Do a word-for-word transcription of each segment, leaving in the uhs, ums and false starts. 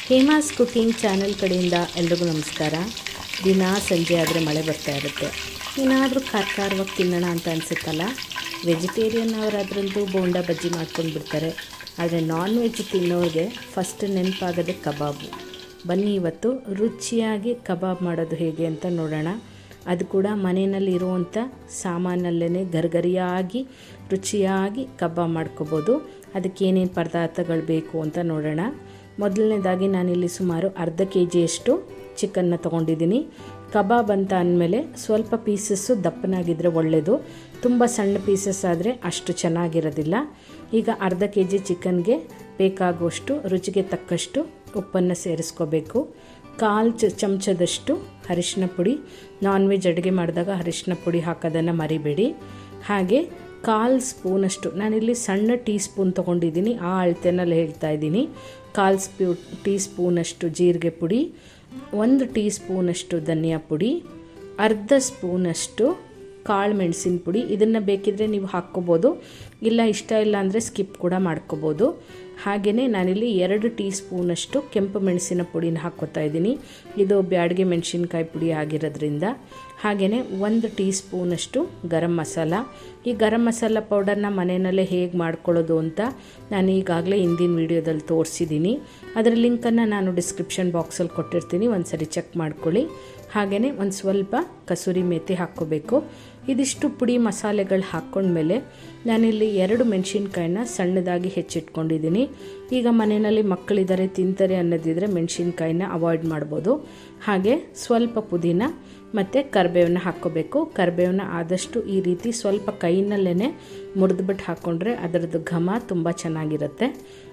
Hema's cooking channel ಕಡೆಯಿಂದ ಎಲ್ರಿಗೂ ನಮಸ್ಕಾರ. ದಿನ ಸಂಜೆ ಆದರೆ ಮಳೆ ಬರ್ತಾ ಇರುತ್ತೆ, ಏನಾದರೂ ಖಾರ ಖಾರವಾಗಿ ತಿನ್ನೋಣ ಅಂತ ಅನಿಸುತ್ತಲ್ಲ. ವೆಜಿಟೇರಿಯನ್ ಅವರಾದ್ರಂತೂ ಬೋಂಡ ಬಜ್ಜಿ ಮಾಡ್ಕೊಂಡು ಬಿಡ್ತಾರೆ, ಆದರೆ ನಾನ್ ವೆಜ್ ತಿನ್ನೋರಿಗೆ ಫಸ್ಟ್ ನೆನಪಾಗೋದೇ ಕಬಾಬು. ಬನ್ನಿ ಇವತ್ತು ರುಚಿಯಾಗಿ ಕಬಾಬ್ ಮಾಡೋದು ಹೇಗೆ ಅಂತ ನೋಡೋಣ. ಅದು ಕೂಡ ಮನೆಯಲ್ಲಿ ಇರುವಂಥ ಸಾಮಾನಲ್ಲೇ ಗರಿಗರಿಯಾಗಿ ರುಚಿಯಾಗಿ ಕಬಾಬ್ ಮಾಡ್ಕೋಬೋದು. ಅದಕ್ಕೆ ಏನೇನು ಪದಾರ್ಥಗಳು ಬೇಕು ಅಂತ ನೋಡೋಣ. ಮೊದಲನೇದಾಗಿ ನಾನಿಲ್ಲಿ ಸುಮಾರು ಅರ್ಧ ಕೆ ಜಿಯಷ್ಟು ಚಿಕನ್ನ ತೊಗೊಂಡಿದ್ದೀನಿ. ಕಬಾಬ್ ಅಂತ ಅಂದಮೇಲೆ ಸ್ವಲ್ಪ ಪೀಸಸ್ಸು ದಪ್ಪನಾಗಿದ್ದರೆ ಒಳ್ಳೆಯದು, ತುಂಬ ಸಣ್ಣ ಪೀಸಸ್ ಆದರೆ ಅಷ್ಟು ಚೆನ್ನಾಗಿರೋದಿಲ್ಲ. ಈಗ ಅರ್ಧ ಕೆ ಜಿ ಚಿಕನ್ಗೆ ಬೇಕಾಗುವಷ್ಟು ರುಚಿಗೆ ತಕ್ಕಷ್ಟು ಉಪ್ಪನ್ನು ಸೇರಿಸ್ಕೋಬೇಕು. ಕಾಲು ಚ ಚಮಚದಷ್ಟು ಅರಿಶಿನ ಪುಡಿ, ನಾನ್ ವೆಜ್ ಅಡುಗೆ ಮಾಡಿದಾಗ ಅರಿಶಿನ ಪುಡಿ ಹಾಕೋದನ್ನು ಮರಿಬೇಡಿ. ಹಾಗೆ ಕಾಲು ಸ್ಪೂನಷ್ಟು, ನಾನಿಲ್ಲಿ ಸಣ್ಣ ಟೀ ಸ್ಪೂನ್ ತೊಗೊಂಡಿದ್ದೀನಿ, ಆ ಅಳತೆನಲ್ಲಿ ಹೇಳ್ತಾ ಇದ್ದೀನಿ. ಕಾಲು ಸ್ಪೂ ಟೀ ಸ್ಪೂನಷ್ಟು ಜೀರಿಗೆ ಪುಡಿ, ಒಂದು ಟೀ ಸ್ಪೂನಷ್ಟು ಧನಿಯಾ ಪುಡಿ, ಅರ್ಧ ಸ್ಪೂನಷ್ಟು ಕಾಳು ಮೆಣಸಿನ ಪುಡಿ. ಇದನ್ನು ಬೇಕಿದ್ದರೆ ನೀವು ಹಾಕ್ಕೋಬೋದು, ಇಲ್ಲ ಇಷ್ಟ ಇಲ್ಲ ಅಂದರೆ ಸ್ಕಿಪ್ ಕೂಡ ಮಾಡ್ಕೋಬೋದು. ಹಾಗೆಯೇ ನಾನಿಲ್ಲಿ ಎರಡು ಟೀ ಸ್ಪೂನಷ್ಟು ಕೆಂಪು ಮೆಣಸಿನ ಪುಡಿನ ಹಾಕ್ಕೋತಾ ಇದ್ದೀನಿ, ಇದು ಬ್ಯಾಡಗೆ ಮೆಣಸಿನ್ಕಾಯಿ ಪುಡಿ ಆಗಿರೋದ್ರಿಂದ. ಹಾಗೆಯೇ ಒಂದು ಟೀ ಸ್ಪೂನಷ್ಟು ಗರಂ ಮಸಾಲ. ಈ ಗರಂ ಮಸಾಲ ಪೌಡರ್ನ ಮನೆಯಲ್ಲೇ ಹೇಗೆ ಮಾಡ್ಕೊಳ್ಳೋದು ಅಂತ ನಾನು ಈಗಾಗಲೇ ಹಿಂದಿನ ವೀಡಿಯೋದಲ್ಲಿ ತೋರಿಸಿದ್ದೀನಿ. ಅದರ ಲಿಂಕನ್ನು ನಾನು ಡಿಸ್ಕ್ರಿಪ್ಷನ್ ಬಾಕ್ಸಲ್ಲಿ ಕೊಟ್ಟಿರ್ತೀನಿ, ಒಂದು ಸರಿ ಚೆಕ್ ಮಾಡ್ಕೊಳ್ಳಿ. ಹಾಗೆಯೇ ಒಂದು ಸ್ವಲ್ಪ ಕಸೂರಿ ಮೇಥಿ ಹಾಕ್ಕೋಬೇಕು. ಇದಿಷ್ಟು ಪುಡಿ ಮಸಾಲೆಗಳು ಹಾಕ್ಕೊಂಡ್ಮೇಲೆ ನಾನಿಲ್ಲಿ ಎರಡು ಮೆಣಸಿನ್ಕಾಯಿನ ಸಣ್ಣದಾಗಿ ಹೆಚ್ಚಿಟ್ಕೊಂಡಿದ್ದೀನಿ. ಈಗ ಮನೆಯಲ್ಲಿ ಮಕ್ಕಳಿದ್ದಾರೆ ತಿಂತಾರೆ ಅನ್ನೋದಿದ್ರೆ ಮೆಣಸಿನ್ಕಾಯಿನ ಅವಾಯ್ಡ್ ಮಾಡ್ಬೋದು. ಹಾಗೆ ಸ್ವಲ್ಪ ಪುದೀನ ಮತ್ತು ಕರಿಬೇವನ್ನ ಹಾಕ್ಕೋಬೇಕು. ಕರಿಬೇವನ್ನ ಆದಷ್ಟು ಈ ರೀತಿ ಸ್ವಲ್ಪ ಕೈನಲ್ಲೇ ಮುರಿದ್ಬಿಟ್ಟು ಹಾಕ್ಕೊಂಡ್ರೆ ಅದರದ್ದು ಘಮ ತುಂಬ ಚೆನ್ನಾಗಿರುತ್ತೆ.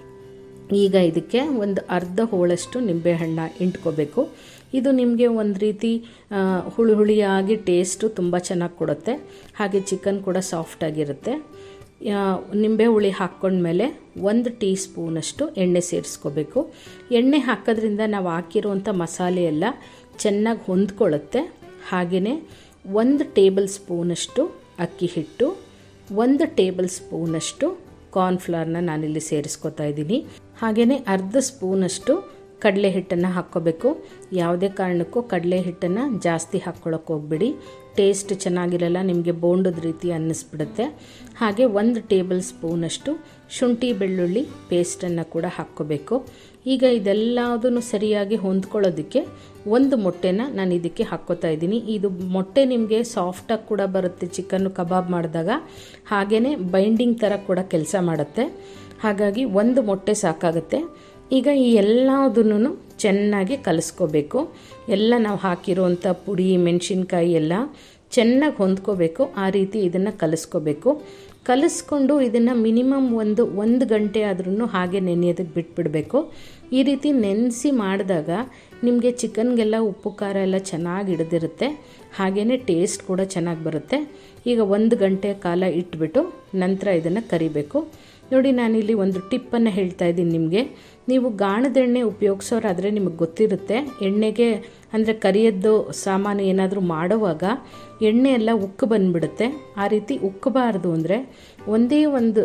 ಈಗ ಇದಕ್ಕೆ ಒಂದು ಅರ್ಧ ಹೋಳಷ್ಟು ನಿಂಬೆಹಣ್ಣ ಇಂಟ್ಕೋಬೇಕು. ಇದು ನಿಮಗೆ ಒಂದು ರೀತಿ ಹುಳಿ ಹುಳಿಯಾಗಿ ಟೇಸ್ಟು ತುಂಬ ಚೆನ್ನಾಗಿ ಕೊಡುತ್ತೆ. ಹಾಗೆ ಚಿಕನ್ ಕೂಡ ಸಾಫ್ಟಾಗಿರುತ್ತೆ. ನಿಂಬೆ ಹುಳಿ ಹಾಕ್ಕೊಂಡ್ಮೇಲೆ ಒಂದು ಟೀ ಸ್ಪೂನಷ್ಟು ಎಣ್ಣೆ ಸೇರಿಸ್ಕೋಬೇಕು. ಎಣ್ಣೆ ಹಾಕೋದ್ರಿಂದ ನಾವು ಹಾಕಿರುವಂಥ ಮಸಾಲೆ ಎಲ್ಲ ಚೆನ್ನಾಗಿ ಹೊಂದ್ಕೊಳ್ಳುತ್ತೆ. ಹಾಗೆಯೇ ಒಂದು ಟೇಬಲ್ ಸ್ಪೂನಷ್ಟು ಅಕ್ಕಿ ಹಿಟ್ಟು, ಒಂದು ಟೇಬಲ್ ಸ್ಪೂನಷ್ಟು ಕಾರ್ನ್ಫ್ಲವರ್ನ ನಾನಿಲ್ಲಿ ಸೇರಿಸ್ಕೊತಾ ಇದ್ದೀನಿ. ಹಾಗೆಯೇ ಅರ್ಧ ಸ್ಪೂನಷ್ಟು ಕಡಲೆ ಹಿಟ್ಟನ್ನು ಹಾಕ್ಕೋಬೇಕು. ಯಾವುದೇ ಕಾರಣಕ್ಕೂ ಕಡಲೆ ಹಿಟ್ಟನ್ನು ಜಾಸ್ತಿ ಹಾಕ್ಕೊಳ್ಳೋಕೆ ಹೋಗ್ಬಿಡಿ, ಟೇಸ್ಟ್ ಚೆನ್ನಾಗಿರಲ್ಲ, ನಿಮಗೆ ಬೋಂಡದ ರೀತಿ ಅನ್ನಿಸ್ಬಿಡುತ್ತೆ. ಹಾಗೆ ಒಂದು ಟೇಬಲ್ ಸ್ಪೂನಷ್ಟು ಶುಂಠಿ ಬೆಳ್ಳುಳ್ಳಿ ಪೇಸ್ಟನ್ನು ಕೂಡ ಹಾಕ್ಕೋಬೇಕು. ಈಗ ಇದೆಲ್ಲದನ್ನು ಸರಿಯಾಗಿ ಹೊಂದ್ಕೊಳ್ಳೋದಕ್ಕೆ ಒಂದು ಮೊಟ್ಟೆನ ನಾನು ಇದಕ್ಕೆ ಹಾಕ್ಕೋತಾ ಇದ್ದೀನಿ. ಇದು ಮೊಟ್ಟೆ ನಿಮಗೆ ಸಾಫ್ಟಾಗಿ ಕೂಡ ಬರುತ್ತೆ ಚಿಕನ್ನು ಕಬಾಬ್ ಮಾಡಿದಾಗ, ಹಾಗೆಯೇ ಬೈಂಡಿಂಗ್ ಥರ ಕೂಡ ಕೆಲಸ ಮಾಡುತ್ತೆ. ಹಾಗಾಗಿ ಒಂದು ಮೊಟ್ಟೆ ಸಾಕಾಗುತ್ತೆ. ಈಗ ಈ ಎಲ್ಲದನ್ನು ಚೆನ್ನಾಗಿ ಕಲಿಸ್ಕೋಬೇಕು. ಎಲ್ಲ ನಾವು ಹಾಕಿರುವಂಥ ಪುಡಿ ಮೆಣಸಿನ್ಕಾಯಿ ಎಲ್ಲ ಚೆನ್ನಾಗಿ ಹೊಂದ್ಕೋಬೇಕು. ಆ ರೀತಿ ಇದನ್ನು ಕಲಿಸ್ಕೋಬೇಕು. ಕಲಿಸ್ಕೊಂಡು ಇದನ್ನು ಮಿನಿಮಮ್ ಒಂದು ಒಂದು ಗಂಟೆ ಆದ್ರೂ ಹಾಗೆ ನೆನೆಯೋದಕ್ಕೆ ಬಿಟ್ಬಿಡಬೇಕು. ಈ ರೀತಿ ನೆನೆಸಿ ಮಾಡಿದಾಗ ನಿಮಗೆ ಚಿಕನ್ಗೆಲ್ಲ ಉಪ್ಪು ಖಾರ ಎಲ್ಲ ಚೆನ್ನಾಗಿ ಹಿಡಿದಿರುತ್ತೆ. ಹಾಗೆಯೇ ಟೇಸ್ಟ್ ಕೂಡ ಚೆನ್ನಾಗಿ ಬರುತ್ತೆ. ಈಗ ಒಂದು ಗಂಟೆ ಕಾಲ ಇಟ್ಬಿಟ್ಟು ನಂತರ ಇದನ್ನು ಕರಿಬೇಕು. ನೋಡಿ, ನಾನಿಲ್ಲಿ ಒಂದು ಟಿಪ್ಪನ್ನು ಹೇಳ್ತಾ ಇದ್ದೀನಿ ನಿಮಗೆ. ನೀವು ಗಾಣದ ಎಣ್ಣೆ ಉಪಯೋಗಿಸೋರಾದರೆ ನಿಮಗೆ ಗೊತ್ತಿರುತ್ತೆ, ಎಣ್ಣೆಗೆ ಅಂದರೆ ಕರಿಯದ್ದು ಸಾಮಾನು ಏನಾದರೂ ಮಾಡುವಾಗ ಎಣ್ಣೆ ಎಲ್ಲ ಉಕ್ಕು ಬಂದುಬಿಡುತ್ತೆ. ಆ ರೀತಿ ಉಕ್ಕಬಾರ್ದು ಅಂದರೆ ಒಂದೇ ಒಂದು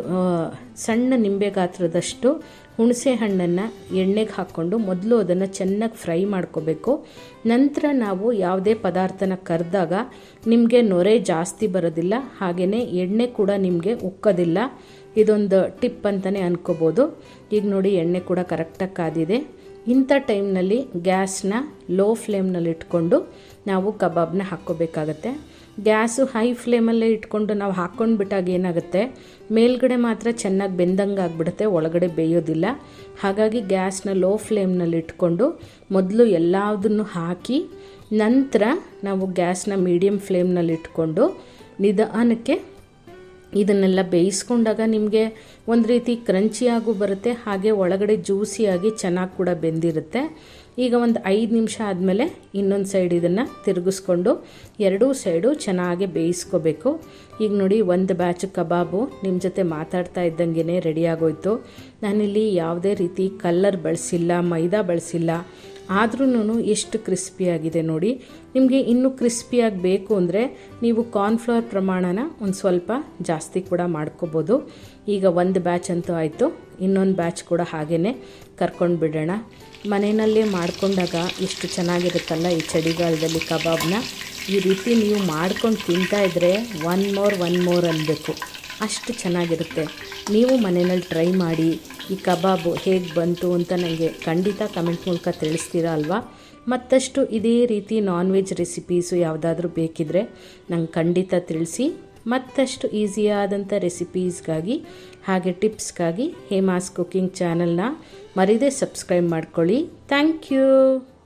ಸಣ್ಣ ನಿಂಬೆ ಗಾತ್ರದಷ್ಟು ಹುಣಸೆ ಹಣ್ಣನ್ನು ಎಣ್ಣೆಗೆ ಹಾಕ್ಕೊಂಡು ಮೊದಲು ಅದನ್ನು ಚೆನ್ನಾಗಿ ಫ್ರೈ ಮಾಡ್ಕೋಬೇಕು. ನಂತರ ನಾವು ಯಾವುದೇ ಪದಾರ್ಥನ ಕರೆದಾಗ ನಿಮಗೆ ನೊರೆ ಜಾಸ್ತಿ ಬರೋದಿಲ್ಲ, ಹಾಗೆಯೇ ಎಣ್ಣೆ ಕೂಡ ನಿಮಗೆ ಉಕ್ಕೋದಿಲ್ಲ. ಇದೊಂದು ಟಿಪ್ ಅಂತಲೇ ಅನ್ಕೋಬೋದು. ಈಗ ನೋಡಿ, ಎಣ್ಣೆ ಕೂಡ ಕರೆಕ್ಟಾಗಿ ಕಾದಿದೆ. ಇಂಥ ಟೈಮ್ನಲ್ಲಿ ಗ್ಯಾಸ್ನ ಲೋ ಫ್ಲೇಮ್ನಲ್ಲಿ ಇಟ್ಕೊಂಡು ನಾವು ಕಬಾಬ್ನ ಹಾಕ್ಕೋಬೇಕಾಗತ್ತೆ. ಗ್ಯಾಸು ಹೈ ಫ್ಲೇಮಲ್ಲೇ ಇಟ್ಕೊಂಡು ನಾವು ಹಾಕ್ಕೊಂಡ್ಬಿಟ್ಟಾಗ ಏನಾಗುತ್ತೆ, ಮೇಲ್ಗಡೆ ಮಾತ್ರ ಚೆನ್ನಾಗಿ ಬೆಂದಂಗೆ ಆಗಿಬಿಡುತ್ತೆ, ಒಳಗಡೆ ಬೇಯೋದಿಲ್ಲ. ಹಾಗಾಗಿ ಗ್ಯಾಸ್ನ ಲೋ ಫ್ಲೇಮ್ನಲ್ಲಿ ಇಟ್ಕೊಂಡು ಮೊದಲು ಎಲ್ಲದನ್ನು ಹಾಕಿ ನಂತರ ನಾವು ಗ್ಯಾಸ್ನ ಮೀಡಿಯಮ್ ಫ್ಲೇಮ್ನಲ್ಲಿ ಇಟ್ಕೊಂಡು ನಿಧಾನಕ್ಕೆ ಇದನ್ನೆಲ್ಲ ಬೇಯಿಸ್ಕೊಂಡಾಗ ನಿಮಗೆ ಒಂದು ರೀತಿ ಕ್ರಂಚಿಯಾಗೂ ಬರುತ್ತೆ, ಹಾಗೆ ಒಳಗಡೆ ಜ್ಯೂಸಿಯಾಗಿ ಚೆನ್ನಾಗಿ ಕೂಡ ಬೆಂದಿರುತ್ತೆ. ಈಗ ಒಂದು ಐದು ನಿಮಿಷ ಆದಮೇಲೆ ಇನ್ನೊಂದು ಸೈಡ್ ಇದನ್ನು ತಿರುಗಿಸ್ಕೊಂಡು ಎರಡೂ ಸೈಡು ಚೆನ್ನಾಗಿ ಬೇಯಿಸ್ಕೋಬೇಕು. ಈಗ ನೋಡಿ, ಒಂದು ಬ್ಯಾಚ್ ಕಬಾಬು ನಿಮ್ಮ ಜೊತೆ ಮಾತಾಡ್ತಾ ಇದ್ದಂಗೆ ರೆಡಿಯಾಗೋಯ್ತು. ನಾನಿಲ್ಲಿ ಯಾವುದೇ ರೀತಿ ಕಲ್ಲರ್ ಬಳಸಿಲ್ಲ, ಮೈದಾ ಬಳಸಿಲ್ಲ, ಆದ್ರೂ ಎಷ್ಟು ಕ್ರಿಸ್ಪಿಯಾಗಿದೆ ನೋಡಿ. ನಿಮಗೆ ಇನ್ನೂ ಕ್ರಿಸ್ಪಿಯಾಗಿ ಬೇಕು ಅಂದರೆ ನೀವು ಕಾರ್ನ್ಫ್ಲವರ್ ಪ್ರಮಾಣನ ಒಂದು ಸ್ವಲ್ಪ ಜಾಸ್ತಿ ಕೂಡ ಮಾಡ್ಕೋಬೋದು. ಈಗ ಒಂದು ಬ್ಯಾಚ್ ಅಂತೂ ಆಯಿತು, ಇನ್ನೊಂದು ಬ್ಯಾಚ್ ಕೂಡ ಹಾಗೇ ಕರ್ಕೊಂಡು ಬಿಡೋಣ. ಮನೆಯಲ್ಲೇ ಮಾಡ್ಕೊಂಡಾಗ ಎಷ್ಟು ಚೆನ್ನಾಗಿರುತ್ತಲ್ಲ ಈ ಚಳಿಗಾಲದಲ್ಲಿ ಕಬಾಬ್ನ. ಈ ರೀತಿ ನೀವು ಮಾಡ್ಕೊಂಡು ತಿಂತಾಯಿದ್ರೆ ಒನ್ ಮೋರ್ ಒನ್ ಮೋರ್ ಅನ್ನಬೇಕು, ಅಷ್ಟು ಚೆನ್ನಾಗಿರುತ್ತೆ. ನೀವು ಮನೆಯಲ್ಲಿ ಟ್ರೈ ಮಾಡಿ ಈ ಕಬಾಬು ಹೇಗೆ ಬಂತು ಅಂತ ನನಗೆ ಖಂಡಿತ ಕಮೆಂಟ್ ಮೂಲಕ ತಿಳಿಸ್ತೀರಾ ಅಲ್ವಾ. ಮತ್ತಷ್ಟು ಇದೇ ರೀತಿ ನಾನ್ ವೆಜ್ ರೆಸಿಪೀಸು ಯಾವುದಾದ್ರೂ ಬೇಕಿದ್ದರೆ ನಂಗೆ ಖಂಡಿತ ತಿಳಿಸಿ. ಮತ್ತಷ್ಟು ಈಸಿಯಾದಂಥ ರೆಸಿಪೀಸ್ಗಾಗಿ ಹಾಗೆ ಟಿಪ್ಸ್ಗಾಗಿ ಹೇಮಾಸ್ ಕುಕಿಂಗ್ ಚಾನಲ್ನ ಮರೀದೇ ಸಬ್ಸ್ಕ್ರೈಬ್ ಮಾಡ್ಕೊಳ್ಳಿ. Thank you.